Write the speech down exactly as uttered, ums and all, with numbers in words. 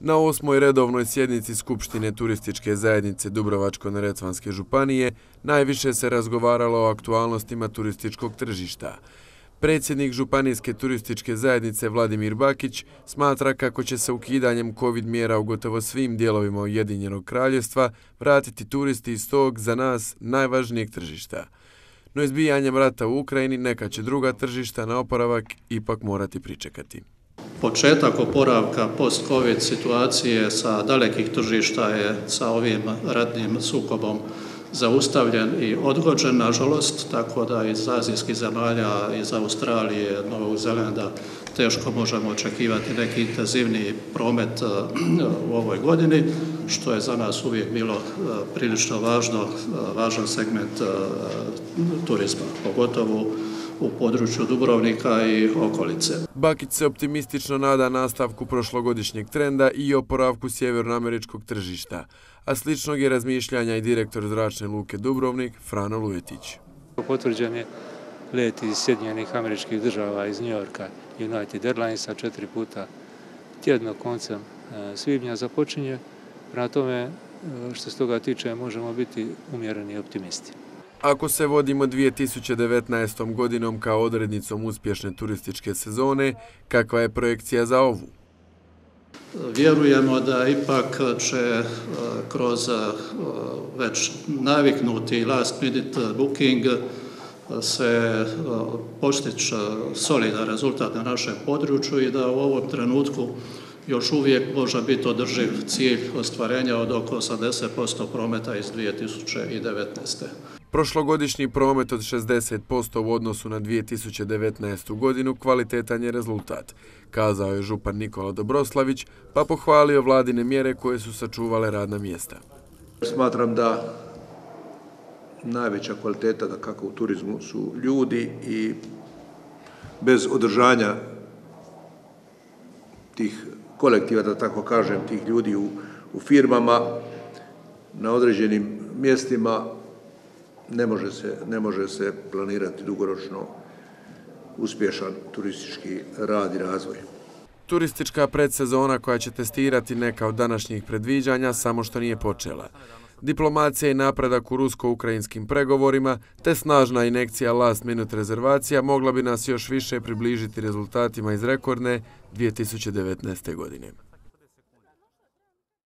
Na osmoj redovnoj sjednici Skupštine turističke zajednice Dubrovačko-neretvanske županije najviše se razgovaralo o aktualnostima turističkog tržišta. Predsjednik Županijske turističke zajednice Vladimir Bakić smatra kako će se ukidanjem covid mjera u gotovo svim dijelovima Ujedinjenog kraljevstva vratiti turisti iz tog za nas najvažnijeg tržišta. No izbijanjem rata u Ukrajini neka će druga tržišta na oporavak ipak morati pričekati. Početak oporavka post-covid situacije sa dalekih tržišta je sa ovim ratnim sukobom zaustavljen i odgođen, nažalost, tako da iz azijskih zemalja, iz Australije, Novog Zelanda teško možemo očekivati neki intenzivniji promet u ovoj godini, što je za nas uvijek bilo prilično važno, važan segment turizma, pogotovo u području Dubrovnika i okolice. Bakić se optimistično nada nastavku prošlogodišnjeg trenda i oporavku sjevernoameričkog tržišta, a sličnog je razmišljanja i direktor Zračne luke Dubrovnik Frano Lujetić. Potvrđen je let iz Sjedinjenih Američkih Država, iz New Yorka, United Airlinesa, četiri puta tjedno koncem svibnja započinje. Prema tome, što se toga tiče, možemo biti umjereni optimisti. Ako se vodimo dvije tisuće devetnaestom godinom kao odrednicom uspješne turističke sezone, kakva je projekcija za ovu? Vjerujemo da ipak će kroz već naviknuti last minute booking se postići solidan rezultat na našem području i da u ovom trenutku još uvijek može biti održiv cilj ostvarenja od oko osamdeset posto prometa iz dvije tisuće devetnaeste. Prošlogodišnji promet od šezdeset posto u odnosu na dvije tisuće devetnaestu godinu kvalitetan je rezultat, kazao je župan Nikola Dobroslavić, pa pohvalio vladine mjere koje su sačuvale radna mjesta. Smatram da najveća kvaliteta da kako u turizmu su ljudi i bez održanja tih kolektiva, da tako kažem, tih ljudi u, u firmama na određenim mjestima ne može se, ne može se planirati dugoročno uspješan turistički rad i razvoj. Turistička predsezona koja će testirati neka od današnjih predviđanja samo što nije počela. Diplomacija i napredak u rusko-ukrajinskim pregovorima te snažna injekcija last minute rezervacija mogla bi nas još više približiti rezultatima iz rekordne dvije tisuće devetnaeste godine.